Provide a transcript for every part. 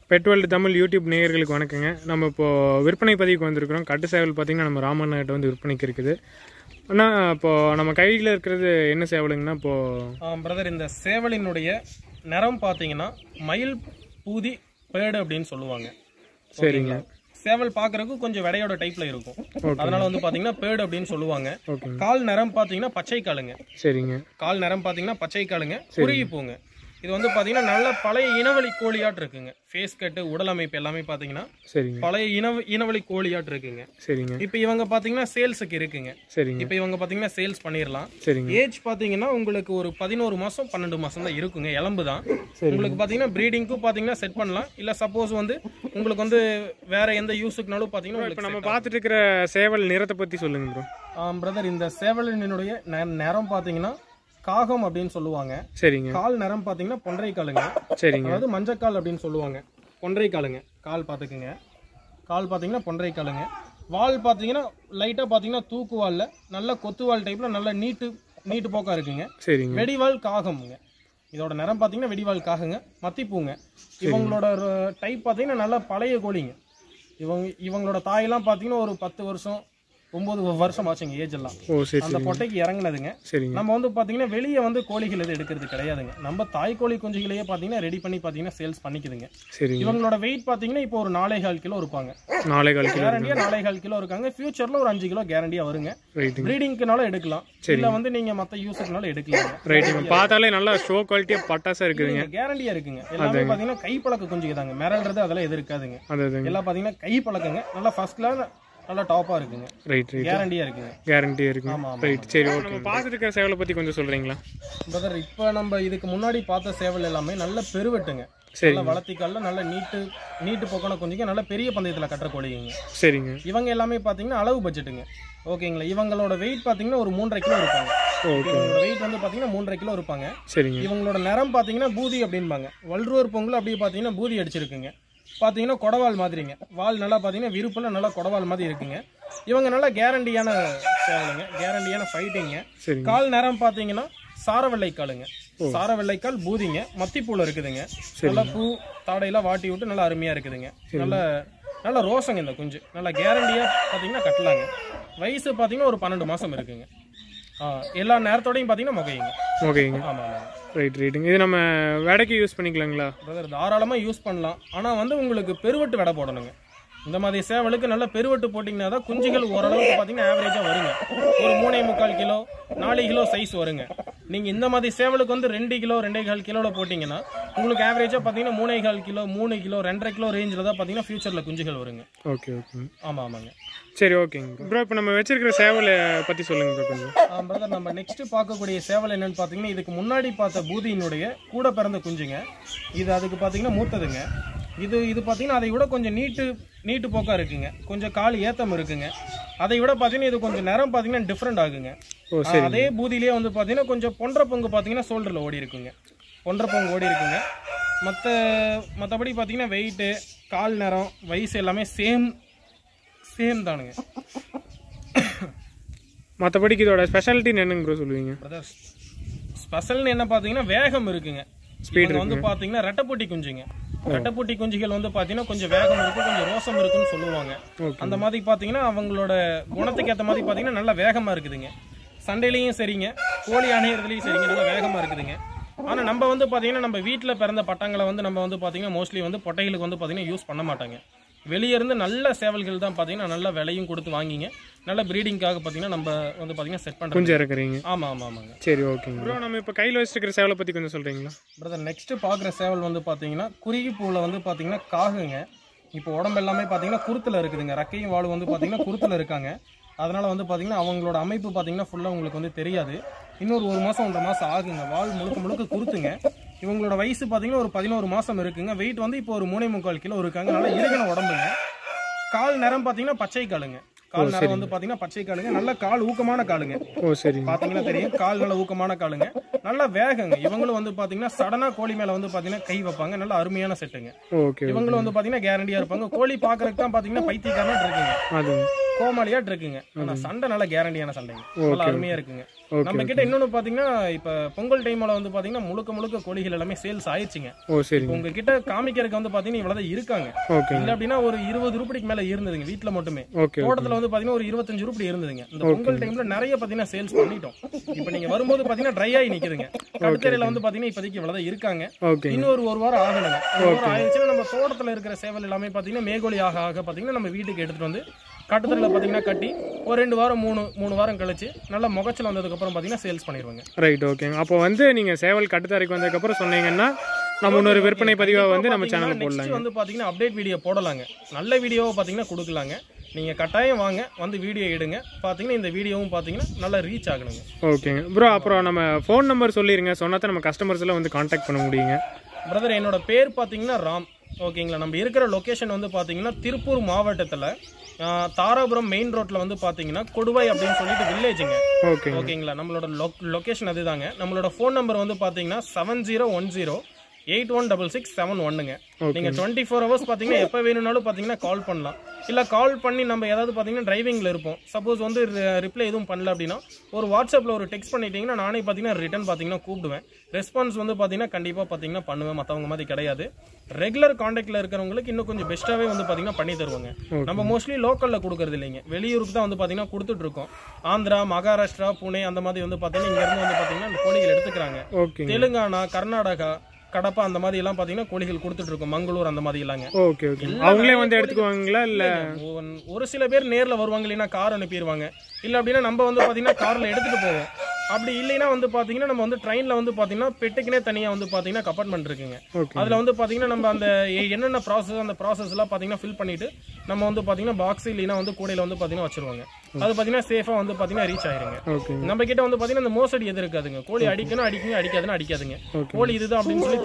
Bed world Tamil YouTube நேயர்களுக்கு வணக்கங்க. நம்ம இப்போது விற்பனை பதிவுக்கு வந்திருக்கிறோம். கட்டு சேவல் பார்த்திங்கன்னா நம்ம ராமண்ணகிட்ட வந்து விற்பனைக்கு இருக்குது. ஆனால் இப்போது நம்ம கையில் இருக்கிறது என்ன சேவலுங்கன்னா இப்போது பிரதர், இந்த சேவலினுடைய நிறம் பார்த்தீங்கன்னா மயில் பூதி பேடு அப்படின்னு சொல்லுவாங்க. சரிங்க. சேவல் பார்க்கறதுக்கு கொஞ்சம் விடையோட டைப்ல இருக்கும். அதனால வந்து பாத்தீங்கன்னா பேடு அப்படின்னு சொல்லுவாங்க. கால் நிறம் பாத்தீங்கன்னா பச்சை காலுங்க. சரிங்க. கால் நிறம் பாத்தீங்கன்னா பச்சை காலுங்க, குறுகி பூங்க. இது வந்து பாத்தீங்கன்னா நல்ல பழைய இனவழி கோழியாட்டு இருக்குங்க. ஃபேஸ் கட்டு, உடல் அமைப்பு எல்லாமே பாத்தீங்கன்னா பழைய இனவழி கோழியாட்டு இருக்குங்க. சரிங்க. இப்போ இவங்க பாத்தீங்கன்னா சேல்ஸுக்கு இருக்குங்க. சரிங்க. இப்போ இவங்க பாத்தீங்கன்னா சேல்ஸ் பண்ணிடலாம். சரிங்க. ஏஜ் பாத்தீங்கன்னா உங்களுக்கு ஒரு 11 மாசம் 12 மாசம் தான் இருக்குங்க. எலும்பு தான். உங்களுக்கு பாத்தீங்கன்னா ப்ரீடிங்க்கும் பாத்தீங்கன்னா செட் பண்ணலாம். இல்ல சப்போஸ் வந்து உங்களுக்கு வந்து வேற எந்த யூஸுக்குனாலும் பாத்தீங்கன்னா இப்போ நம்ம பார்த்துட்டு இருக்கிற சேவல் நிறத்தை பத்தி சொல்லுங்க ப்ரோ. பிரதர், இந்த சேவலினுடைய நிறம் பாத்தீங்கன்னா காகம் அப்படின்னு சொல்லுவாங்க. சரிங்க. கால் நிறம் பாத்தீங்கன்னா பொன்றை காலுங்க. சரிங்க. அதாவது மஞ்சக்கால் அப்படின்னு சொல்லுவாங்க. பொன்றை காலுங்க. கால் பாத்துக்குங்க. கால் பாத்தீங்கன்னா பொன்றை காலுங்க. வால் பாத்தீங்கன்னா லைட்டா பாத்தீங்கன்னா தூக்குவால்ல நல்ல கொத்துவால் டைப்ல நல்ல நீட்டு போக்கா இருக்குங்க. சரிங்க. வெடிவால் காகம்ங்க. இதோட நிறம் பாத்தீங்கன்னா வெடிவால் காகங்க, மத்திப்பூங்க. இவங்களோட டைப் பாத்தீங்கன்னா நல்ல பழைய கோழிங்க. இவங்களோட தாயெல்லாம் பாத்தீங்கன்னா ஒரு 10 வருஷம் 9 வருஷம் ஆச்சுங்க ஏஜ் எல்லாம். அந்த பொட்டைக்கு இறங்குனதுங்க. நம்ம வந்து பாத்தீங்கன்னா வெளியே வந்து கோழிகள் எது எடுக்கிறது கிடையாதுங்க. நம்ம தாய் கோழி குஞ்சுகளையே பாத்தீங்கன்னா ரெடி பண்ணி பாத்தீங்கன்னா சேல்ஸ் பண்ணிக்குதுங்க. இவங்களோட வெயிட் பாத்தீங்கன்னா இப்போ ஒரு 4.25 கிலோ இருப்பாங்க. 4.25 கேரண்டியா 4.25 கிலோ இருக்காங்க. ஃபியூச்சர்ல ஒரு 5 கிலோ கேரண்டியா வருங்க. ப்ரீடிங்க்குனால எடுக்கலாம், இல்ல வந்து நீங்க மத்த யூஸுக்குனால எடுக்கலாம். ரைட்டுங்க. பார்த்தாலே நல்லா ஷோ குவாலிட்டியா பட்டாசா இருக்குதுங்க. கேரண்டியா இருக்குங்க. எல்லாமே பாத்தீங்கன்னா கை பழக்க குஞ்சுக்குதாங்க. மிரல்றது அதெல்லாம் எது இருக்காதுங்க. எல்லாம் பாத்தீங்கன்னா கை பழக்கங்க. நல்லா ஃபர்ஸ்ட் கிளாஸ் நல்ல டாப்பா இருக்குங்க. ரைட். கேரண்டியா இருக்குங்க. கேரண்டியா இருக்குங்க. ரைட். சரி, ஓகே. நம்ம பார்த்துட்டு இருக்கிற சேவலை பத்தி கொஞ்சம் சொல்றீங்களா பிரதர்? இப்போ நம்ம இதுக்கு முன்னாடி பார்த்த சேவல் எல்லாமே நல்ல பெருவெட்டுங்க. நல்ல வளர்த்திக்கால நல்ல நீட்டு போக்கான குஞ்சுங்க. நல்ல பெரிய பந்தயத்துல கட்டுற கோழிங்க. சரிங்க. இவங்க எல்லாமே பாத்தீங்கன்னா அளவு பட்ஜெட்டுங்க. ஓகேங்களா? இவங்களோட வெயிட் பாத்தீங்கன்னா ஒரு 3.5 கிலோ இருப்பாங்க. இவங்களோட வெயிட் வந்து பாத்தீங்கன்னா 3.5 கிலோ இருப்பாங்க. சரிங்க. இவங்களோட நிறம் பாத்தீங்கன்னா பூதி அப்படின்பாங்க. வல்ரூர் பொங்கல் அப்படியே பாத்தீங்கன்னா பூதி அடிச்சிருக்குங்க. பாத்தீங்கன்னா கொடவால் மாதிரிங்க. வால் நல்லா பாத்தீங்கன்னா விருப்பம்னா நல்லா கொடவால் மாதிரி இருக்குங்க. இவங்க நல்லா கேரண்டியான சேவலுங்க. கேரண்டியான ஃபைட்டிங்க. கால் நேரம் பாத்தீங்கன்னா சாரவெள்ளை காலுங்க. சாரவெள்ளைக்கால் பூதிங்க. மத்திப்பூல இருக்குதுங்க. நல்லா பூ தாடையெல்லாம் வாட்டி விட்டு நல்லா அருமையா இருக்குதுங்க. நல்ல ரோசங்க இந்த குஞ்சு. நல்லா கேரண்டியா பாத்தீங்கன்னா கட்டலாங்க. வயசு பாத்தீங்கன்னா ஒரு 12 மாசம் இருக்குங்க. எல்லா நேரத்தோடையும் பாத்தீங்கன்னா முகையுங்க. ஆமா. ரைட்டுங்க. இது நம்ம வேடைக்கு யூஸ் பண்ணிக்கலாங்களா பிரதர்? தாராளமா யூஸ் பண்ணலாம். ஆனா வந்து உங்களுக்கு பெருவெட்டு வேடை போடணுங்க. இந்த மாதிரி சேவலுக்கு நல்ல பெருவெட்டு போட்டிங்கன்னா தான் குஞ்சுகள் ஓரளவுக்கு பார்த்தீங்கன்னா ஆவரேஜாக வருங்க. ஒரு 3.25 கிலோ 4 கிலோ சைஸ் வருங்க. நீங்கள் இந்த மாதிரி சேவலுக்கு வந்து 2 கிலோ 2.25 கிலோவில் போட்டிங்கன்னா உங்களுக்கு ஆவரேஜாக பார்த்தீங்கன்னா 3.25 கிலோ 3 கிலோ 2.5 கிலோ ரேஞ்சில் தான் பார்த்தீங்கன்னா ஃபியூச்சரில் குஞ்சுகள் வருங்க. ஓகே. ஆமாங்க. சரி, ஓகேங்க ப்ரோ. இப்போ நம்ம வச்சிருக்கிற சேவலை பற்றி சொல்லுங்க ப்ரோ கொஞ்சம். பிரதர், நம்ம நெக்ஸ்ட் பார்க்கக்கூடிய சேவல் என்னன்னு பார்த்தீங்கன்னா இதுக்கு முன்னாடி பார்த்த பூதியினுடைய கூட பிறந்த குஞ்சுங்க. இது அதுக்கு பார்த்தீங்கன்னா மூத்ததுங்க. இது பார்த்தீங்கன்னா அதை விட கொஞ்சம் நீட்டு போக்கா இருக்குங்க. கொஞ்சம் கால் ஏத்தம் இருக்குங்க. அதை விட பார்த்தீங்கன்னா இது கொஞ்சம் நிறம் பார்த்தீங்கன்னா டிஃப்ரெண்ட் ஆகுங்க. அதே பூதியிலேயே வந்து பார்த்தீங்கன்னா கொஞ்சம் பொன்ற பொங்கு பார்த்தீங்கன்னா ஷோல்டரில் ஓடி இருக்குங்க. பொன்ற பொங்கு ஓடி இருக்குங்க. மற்றபடி பார்த்தீங்கன்னா வெயிட்டு, கால் நிறம், வயசு எல்லாமே சேம் தானுங்க. மற்றபடிக்கு இதோட ஸ்பெஷாலிட்டி என்னங்க ப்ரோ சொல்லுவீங்க? பிரதர், ஸ்பெஷல்னு என்ன பார்த்தீங்கன்னா வேகம் இருக்குங்க. ஸ்பீட் வந்து பார்த்தீங்கன்னா ரெட்டப்பூட்டி குஞ்சுங்க. ரெட்டப்பூட்டி குஞ்சுகள் வந்து பாத்தீங்கன்னா கொஞ்சம் வேகம் இருக்கு, கொஞ்சம் ரோசம் இருக்குன்னு சொல்லுவாங்க. அந்த மாதிரி பாத்தீங்கன்னா அவங்களோட குணத்துக்கு ஏற்ற மாதிரி பாத்தீங்கன்னா நல்லா வேகமா இருக்குதுங்க. சண்டையிலையும் சரிங்க, கோழி அணையிறதுலையும் சரிங்க, நல்லா வேகமா இருக்குதுங்க. ஆனா நம்ம வந்து பாத்தீங்கன்னா நம்ம வீட்டுல பிறந்த பட்டங்களை வந்து நம்ம வந்து பாத்தீங்கன்னா மோஸ்ட்லி வந்து பொட்டைகளுக்கு வந்து பாத்தீங்கன்னா யூஸ் பண்ண மாட்டாங்க. வெளியே இருந்து நல்ல சேவல்கள் தான் பாத்தீங்கன்னா நல்ல விலையும் கொடுத்து வாங்கிங்க நல்ல ப்ரீடிங்காக பாத்தீங்கன்னா நம்ம வந்து பாத்தீங்கன்னா செட் பண்றோம். கொஞ்சம் இருக்குறீங்க. ஆமாங்க. சரி, ஓகேங்க ப்ரோ. நம்ம இப்போ கையில் வச்சிருக்கிற சேவலை பத்தி கொஞ்சம் சொல்றீங்களா பிரதர்? நெக்ஸ்ட் பாக்குற சேவல் வந்து பாத்தீங்கன்னா குருகி பூல வந்து பாத்தீங்கன்னா காகுங்க. இப்போ உடம்பு எல்லாமே பாத்தீங்கன்னா குருத்துல இருக்குதுங்க. ரக்கையும் வாழு வந்து பாத்தீங்கன்னா குருத்துல இருக்காங்க. அதனால வந்து பாத்தீங்கன்னா அவங்களோட அமைப்பு பாத்தீங்கன்னா ஃபுல்லா உங்களுக்கு வந்து தெரியாது. இன்னொரு 1 மாசம் 1.5 மாசம் ஆகுங்க. வால் முழுக்க குருத்துங்க. இவங்களோட வயசு பாத்தீங்கன்னா ஒரு 11 மாசம் இருக்குங்க. வெயிட் வந்து இப்போ ஒரு 3.25 கிலோ இருக்காங்க. நல்லா இறுகின உடம்புங்க. கால் நிறம் பாத்தீங்கன்னா பச்சை காலுங்க. கால் நிறம் வந்து பாத்தீங்கன்னா பச்சை காலுங்க. நல்ல கால் ஊக்கமான காலுங்க. பாத்தீங்கன்னா தெரியும். கால் நல்ல ஊக்கமான காலுங்க. நல்ல வேகங்க. இவங்களும் வந்து பாத்தீங்கன்னா சடனா கோழி மேல வந்து பாத்தீங்கன்னா கை வைப்பாங்க. நல்ல அருமையான செட்டுங்க. இவங்களும் வந்து பாத்தீங்கன்னா கேரண்டியா இருப்பாங்க. கோழி பாக்குறதுக்கு தான் பாத்தீங்கன்னா பைத்தியக்காரனா இருக்குங்க. கோமாளியாட்டு இருக்குங்க. ஆனா சண்டை நல்ல கேரண்டியான சண்டைங்க, நல்லா அருமையா இருக்குங்க. நம்ம கிட்ட இன்னொன்னு பாத்தீங்கன்னா இப்ப பொங்கல் டைம்ல வந்து பாத்தீங்கன்னா முழுக்க கோழிகள் எல்லாமே சேல்ஸ் ஆயிடுச்சுங்க. உங்ககிட்ட காமிக்கிறதுக்கு வந்து பாத்தீங்கன்னா இவ்வளவுதான் இருக்காங்க. இல்ல அப்படின்னா ஒரு 20 ரூபாய்க்கு மேல இருந்ததுங்க வீட்டுல மட்டுமே. தோட்டத்துல வந்து பாத்தீங்கன்னா ஒரு 25 ரூபாய் இருந்ததுங்க. இந்த பொங்கல் டைம்ல நிறைய பாத்தீங்கன்னா சேல்ஸ் பண்ணிட்டோம். இப்ப நீங்க வரும்போது பாத்தீங்கன்னா ட்ரை ஆகி நிக்குதுங்க. கட்டுத்தரையில வந்து பாத்தீங்கன்னா இப்போதைக்கு இவ்வளவுதான் இருக்காங்க. இன்னொரு ஒரு வாரம் ஆகணுங்க. ஆயிடுச்சுன்னா நம்ம தோட்டத்துல இருக்கிற சேவல் எல்லாமே பாத்தீங்கன்னா மேகோலி ஆக பாத்தீங்கன்னா நம்ம வீட்டுக்கு எடுத்துட்டு வந்து கட்டுத்தரையில பாத்தீங்கன்னா கட்டி ஒரு 2 வாரம் 3 வாரம் கழிச்சு நல்ல முகச்சல் வந்ததுக்கு அப்புறம் பாத்தீங்கன்னா சேல்ஸ் பண்ணிடுவாங்க. ரைட், ஓகேங்க. அப்போ வந்து நீங்க சேவல் கட்டுத்தரைக்கு வந்ததுக்கு அப்புறம் சொன்னீங்கன்னா நம்ம இன்னொரு விற்பனை பதிவா வந்து நம்ம சேனல்ல போடலாம். வந்து பாத்தீங்கன்னா அப்டேட் வீடியோ போடலாங்க. நல்ல வீடியோவை பாத்தீங்கன்னா கொடுக்கலாங்க. நீங்க கட்டாயம் வாங்க, வந்து வீடியோ எடுங்க. பாத்தீங்கன்னா இந்த வீடியோவும் பாத்தீங்கன்னா நல்லா ரீச் ஆகணுங்க. ஓகேங்க ப்ரோ. அப்புறம் நம்ம ஃபோன் நம்பர் சொல்லிருங்க, சொன்னாதான் நம்ம கஸ்டமர்ஸ் எல்லாம் வந்து கான்டாக்ட் பண்ண முடியுங்க. பிரதர் என்னோட பேர் பாத்தீங்கன்னா ராம். ஓகேங்களா. நம்ம இருக்கிற லொகேஷன் வந்து பாத்தீங்கன்னா திருப்பூர் மாவட்டத்துல தாராபுரம் மெயின் ரோட்ல வந்து பாத்தீங்கன்னா கொடுவாய் அப்படின்னு சொல்லிட்டு வில்லேஜுங்க. ஓகேங்களா. நம்மளோட லொகேஷன் அதுதாங்க. நம்மளோட ஃபோன் நம்பர் வந்து பாத்தீங்கன்னா 7010816671ங்க. நீங்க 24 hours பாத்தீங்கன்னா எப்ப வேணும்னாலும் பாத்தீங்கன்னா கால் பண்ணலாம். இல்ல கால் பண்ணி நம்ம ஏதாவது பாத்தீங்கன்னா டிரைவிங்ல இருப்போம், சப்போஸ் வந்து ரிப்ளை எதுவும் பண்ணல அப்படின்னா ஒரு வாட்ஸ்அப்ல ஒரு டெக்ஸ்ட் பண்ணிட்டீங்கன்னா நானே பாத்தீங்கன்னா ரிட்டர்ன் பாத்தீங்கன்னா கூப்பிடுவேன். ரெஸ்பான்ஸ் வந்து பாத்தீங்கன்னா கண்டிப்பா பாத்தீங்கன்னா பண்ணுவேன். மத்தவங்க மாதிரி கிடையாது. ரெகுலர் கான்டாக்ட்ல இருக்கிறவங்களுக்கு இன்னும் கொஞ்சம் பெஸ்ட்டாவே வந்து பாத்தீங்கன்னா பண்ணி தருவாங்க. நம்ம மோஸ்ட்லி லோக்கல்ல கொடுக்கறது இல்லைங்க, வெளியூருக்கு தான் வந்து பாத்தீங்கன்னா கொடுத்துட்டு இருக்கோம். ஆந்திரா, மகாராஷ்டிரா, புனே அந்த மாதிரி வந்து பாத்தீங்கன்னா இங்க இருந்து வந்து பாத்தீங்கன்னா இந்த கோழிகள் எடுத்துக்கிறாங்க. தெலுங்கானா, கர்நாடகா, கடப்பா அந்த மாதிரி எல்லாம் பாத்தீங்கன்னா கோழிகள் கொடுத்துட்டு இருக்கோம். மங்களூர் அந்த மாதிரி எல்லாங்க. அவங்களே வந்து எடுத்துக்குவாங்களா? இல்ல ஒரு சில பேர் நேர்ல வருவாங்க, இல்லைன்னா கார் அனுப்பிடுவாங்க. இல்ல அப்படின்னா நம்ம வந்து பாத்தீங்கன்னா கார்ல எடுத்துட்டு போவோம். அப்படி இல்லைன்னா வந்து பாத்தீங்கன்னா நம்ம வந்து ட்ரெயின்ல வந்து பாத்தீங்கன்னா பெட்டுக்குனே தனியா வந்து பாத்தீங்கன்னா கம்பார்ட்மெண்ட் இருக்குங்க. அதுல வந்து பாத்தீங்கன்னா நம்ம அந்த என்னென்ன ப்ராசஸ் அந்த ப்ராசஸ் எல்லாம் பாத்தீங்கன்னா ஃபில் பண்ணிட்டு நம்ம வந்து பாத்தீங்கன்னா பாக்ஸ் இல்லைன்னா வந்து கூடையில வந்து பாத்தீங்கன்னா வச்சிருவாங்க. அது பாத்தீங்கன்னா சேஃபா வந்து பாத்தீங்கன்னா ரீச் ஆயிருங்க. நம்ம கிட்ட வந்து பாத்தீங்கன்னா இந்த மோசடி எது இருக்காதுங்க. கோழி அடிக்கணும் அடிக்குங்க, அடிக்காதுன்னு அடிக்காதுங்க. கோழி இதுதான் அப்படின்னு சொல்லி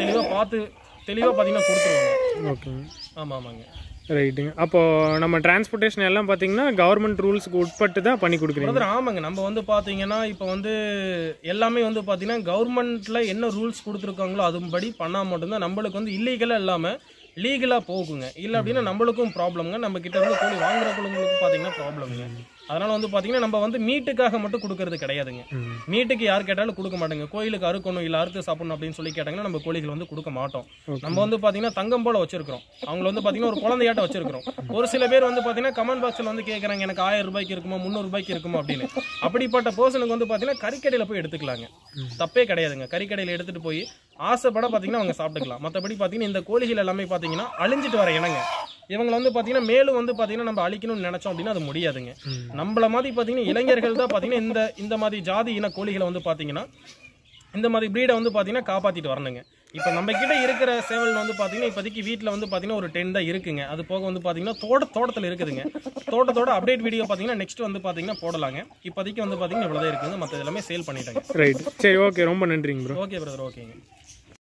தெளிவா பாத்தீங்கன்னா கொடுத்துருவாங்க. ஆமாங்க. ரைட்டுங்க. அப்போ நம்ம டிரான்ஸ்போர்ட்டேஷன் எல்லாம் பாத்தீங்கன்னா கவர்மெண்ட் ரூல்ஸ்க்கு உட்பட்டு தான் பண்ணி கொடுக்குறீங்க. ஆமாங்க. நம்ம வந்து பாத்தீங்கன்னா இப்போ வந்து எல்லாமே வந்து பாத்தீங்கன்னா கவர்மெண்ட்ல என்ன ரூல்ஸ் கொடுத்துருக்காங்களோ அதுபடி பண்ணா மட்டும்தான் நம்மளுக்கு வந்து இல்லீகலா இல்லாம லீகலா போகுங்க. இல்ல அப்படின்னா நம்மளுக்கும் ப்ராப்ளம்ங்க. நம்ம கிட்ட இருந்து கோழி வாங்குறவங்களுக்கு பாத்தீங்கன்னா ப்ராப்ளம்ங்க. அதனால வந்து பாத்தீங்கன்னா நம்ம வந்து மீட்டுக்காக மட்டும் கொடுக்கறது கிடையாதுங்க. மீட்டுக்கு யார் கேட்டாலும் கொடுக்க மாட்டோங்க. கோயிலுக்கு அறுக்கணும் இல்ல அறுத்து சாப்பிடணும் அப்படின்னு சொல்லி கேட்டாங்கன்னா நம்ம கோழிகள் வந்து கொடுக்க மாட்டோம். நம்ம வந்து பாத்தீங்கன்னா தங்கம் போல வச்சிருக்கிறோம். அவங்க வந்து பாத்தீங்கன்னா ஒரு குழந்தையாட்ட வச்சிருக்கிறோம். ஒரு சில பேர் வந்து பாத்தீங்கன்னா கமெண்ட் பாக்ஸ்ல வந்து கேக்குறாங்க, எனக்கு 1000 ரூபாய்க்கு இருக்குமா 300 ரூபாய்க்கு இருக்குமா அப்படின்னு. அப்படிப்பட்ட பர்சனுக்கு வந்து பாத்தீங்கன்னா கறிக்கடையில போய் எடுத்துக்கலாங்க. தப்பே கிடையாதுங்க. கறிக்கடையில எடுத்துட்டு போய் ஆசைப்பட பாத்தீங்கன்னா அவங்க சாப்பிட்டுக்கலாம். மற்றபடி பாத்தீங்கன்னா இந்த கோழிகள் எல்லாமே பாத்தீங்கன்னா அழிஞ்சிட்டு வர இனங்க. இவங்களை வந்து பாத்தீங்கன்னா மேலும் வந்து பாத்தீங்கன்னா நம்ம அழிக்கணும்னு நினைச்சோம் அப்படின்னா அது முடியாதுங்க. நம்மள மாதிரி பாத்தீங்கன்னா இளைஞர்கள் தான் பாத்தீங்கன்னா இந்த மாதிரி ஜாதி இன கோழிகளை வந்து பாத்தீங்கன்னா இந்த மாதிரி பிரீடை வந்து பாத்தீங்கன்னா காப்பாத்திட்டு வரணுங்க. இப்ப நம்ம கிட்ட இருக்கிற சேவல் வந்து பாத்தீங்கன்னா இப்போதைக்கு வீட்டுல வந்து பாத்தீங்கன்னா ஒரு 10 தான் இருக்குங்க. அது போக வந்து பாத்தீங்கன்னா தோட்டத்துல இருக்குதுங்க. தோட்டத்தோட அப்டேட் வீடியோ பாத்தீங்கன்னா நெக்ஸ்ட் வந்து பாத்தீங்கன்னா போடலாங்க. இப்போதைக்கு வந்து பாத்தீங்கன்னா இவ்வளவுதான் இருக்குங்க. மற்ற எல்லாமே சேல் பண்ணிட்டாங்க. ரைட், சரி, ஓகே, ரொம்ப நன்றிங்க ப்ரோ. ஓகே பிரதர், ஓகேங்க.